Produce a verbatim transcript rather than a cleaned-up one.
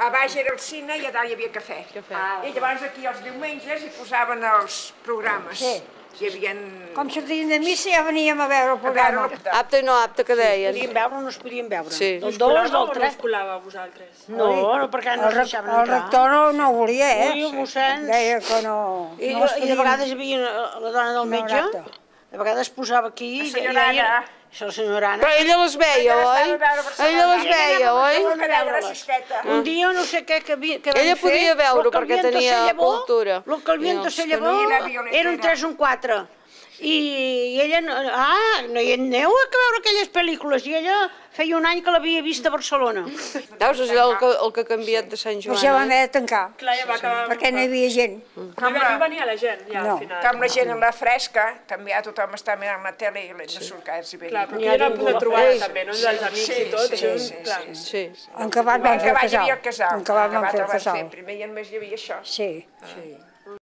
A baix era el cine i a dalt hi havia cafè. I llavors aquí els diumenges hi posaven els programes. Sí. Hi havia... Com sortien de missa ja veníem a veure el programa. Apte i no apte, que deien. Podíem veure o no es podien veure? Sí. Del dos, del no tres. us colava a vosaltres? No, perquè no ens deixaven entrar. El rector no ho volia, eh? Ui, el mossèn... Deia que no... I de vegades hi havia la dona del metge, de vegades posava aquí... La senyora Anna. La senyora Anna. Però ella les veia, oi? Ella les veia, oi? Un dia no sé què que van fer... Ella podia veure perquè tenia cultura. El que el viento se llevó era un tres o un quatre. I ella, ah, no hi aneu a veure aquelles pel·lícules, i ella feia un any que l'havia vist a Barcelona. Veus, és el que, el que ha canviat de Sant Joan. Això vam haver de tancar, Clar, ja va acabar... perquè no hi havia gent. No venia la gent, ja, al final. Com la gent en la fresca, també ja tothom està mirant la tele i l'hem de surcar-s'hi bé. Clar, però aquí era el punt de trobada, també, no? Els amics i tot, això és clar. Sí. En Cabat vam fer el casal. casal. En Cabat vam fer el casal. casal. Primer i en més hi havia això. Sí. Sí.